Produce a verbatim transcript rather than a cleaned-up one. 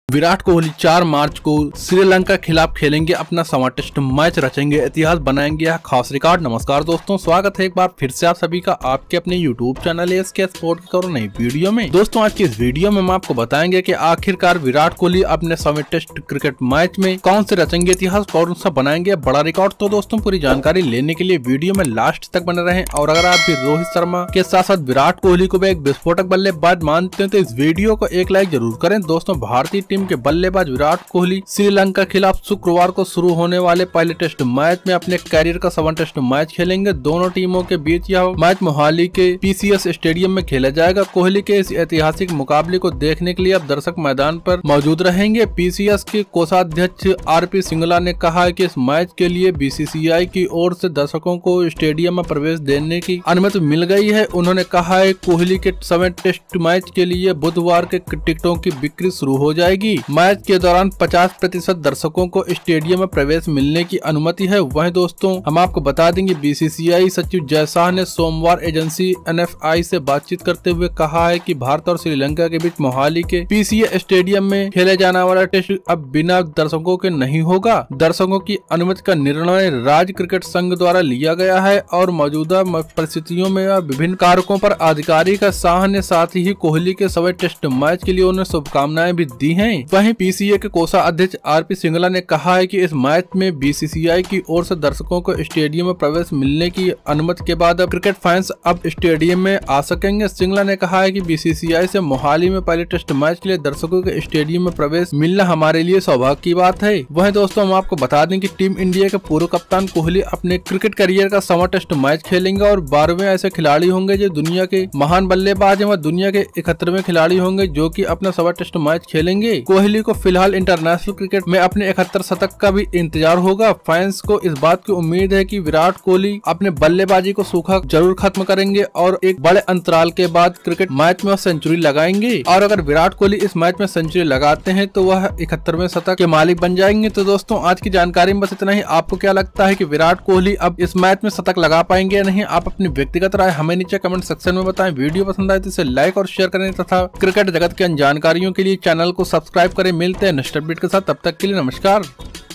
विराट कोहली चार मार्च को श्रीलंका के खिलाफ खेलेंगे अपना सवा टेस्ट मैच, रचेंगे इतिहास, बनाएंगे यह खास रिकॉर्ड। नमस्कार दोस्तों, स्वागत है एक बार फिर से आप सभी का आपके अपने यूट्यूब चैनल एएसके स्पोर्ट की और नई वीडियो में। दोस्तों आज की इस वीडियो में हम आपको बताएंगे कि आखिरकार विराट कोहली अपने सवा टेस्ट क्रिकेट मैच में कौन से रचेंगे इतिहास, कौन सा बनाएंगे बड़ा रिकॉर्ड। तो दोस्तों पूरी जानकारी लेने के लिए वीडियो में लास्ट तक बने रहें, और अगर आप भी रोहित शर्मा के साथ साथ विराट कोहली को भी एक विस्फोटक बल्लेबाज मानते हैं तो इस वीडियो को एक लाइक जरूर करें। दोस्तों भारतीय टीम के बल्लेबाज विराट कोहली श्रीलंका के खिलाफ शुक्रवार को शुरू होने वाले पहले टेस्ट मैच में अपने कैरियर का सवा टेस्ट मैच खेलेंगे। दोनों टीमों के बीच यह मैच मोहाली के पीसीएस स्टेडियम में खेला जाएगा। कोहली के इस ऐतिहासिक मुकाबले को देखने के लिए अब दर्शक मैदान पर मौजूद रहेंगे। पीसीएस के कोषाध्यक्ष आरपी सिंगला ने कहा है कि इस मैच के लिए बीसीसीआई की ओर से दर्शकों को स्टेडियम में प्रवेश देने की अनुमति मिल गई है। उन्होंने कहा है कोहली के सवा टेस्ट मैच के लिए बुधवार के टिकटों की बिक्री शुरू हो जाएगी। मैच के दौरान पचास प्रतिशत दर्शकों को स्टेडियम में प्रवेश मिलने की अनुमति है। वहीं दोस्तों हम आपको बता देंगे बीसीसीआई सचिव जय शाह ने सोमवार एजेंसी एनएफआई से बातचीत करते हुए कहा है कि भारत और श्रीलंका के बीच मोहाली के पीसीए स्टेडियम में खेले जाने वाला टेस्ट अब बिना दर्शकों के नहीं होगा। दर्शकों की अनुमति का निर्णय राज्य क्रिकेट संघ द्वारा लिया गया है और मौजूदा परिस्थितियों में विभिन्न कारकों पर आधिकारिक शाह ने साथ ही कोहली के सवा टेस्ट मैच के लिए उन्हें शुभकामनाएं भी दी हैं। वहीं पीसीए के कोषाध्यक्ष आरपी सिंगला ने कहा है कि इस मैच में बीसीसीआई की ओर से दर्शकों को स्टेडियम में प्रवेश मिलने की अनुमति के बाद अब क्रिकेट फैंस अब स्टेडियम में आ सकेंगे। सिंगला ने कहा है कि बीसीसीआई से मोहाली में पहले टेस्ट मैच के लिए दर्शकों के स्टेडियम में प्रवेश मिलना हमारे लिए सौभाग्य की बात है। वहीं दोस्तों हम आपको बता दें कि टीम इंडिया के पूर्व कप्तान कोहली अपने क्रिकेट करियर का सवा टेस्ट मैच खेलेंगे और बारहवें ऐसे खिलाड़ी होंगे जो दुनिया के महान बल्लेबाज हैं। वह दुनिया के इकहत्तरवें खिलाड़ी होंगे जो कि अपना सवा टेस्ट मैच खेलेंगे। कोहली को फिलहाल इंटरनेशनल क्रिकेट में अपने इकहत्तर शतक का भी इंतजार होगा। फैंस को इस बात की उम्मीद है कि विराट कोहली अपने बल्लेबाजी को सूखा जरूर खत्म करेंगे और एक बड़े अंतराल के बाद क्रिकेट मैच में सेंचुरी लगाएंगे। और अगर विराट कोहली इस मैच में सेंचुरी लगाते हैं तो वह इकहत्तरवें शतक के मालिक बन जाएंगे। तो दोस्तों आज की जानकारी में बस इतना ही। आपको क्या लगता है कि विराट कोहली अब इस मैच में शतक लगा पाएंगे या नहीं? आप अपनी व्यक्तिगत राय हमें नीचे कमेंट सेक्शन में बताएं। वीडियो पसंद आए तो इसे लाइक और शेयर करें तथा क्रिकेट जगत की अन्य जानकारियों के लिए चैनल को सब्सक्राइब करें। मिलते हैं नेक्स्ट अपडेट के साथ, तब तक के लिए नमस्कार।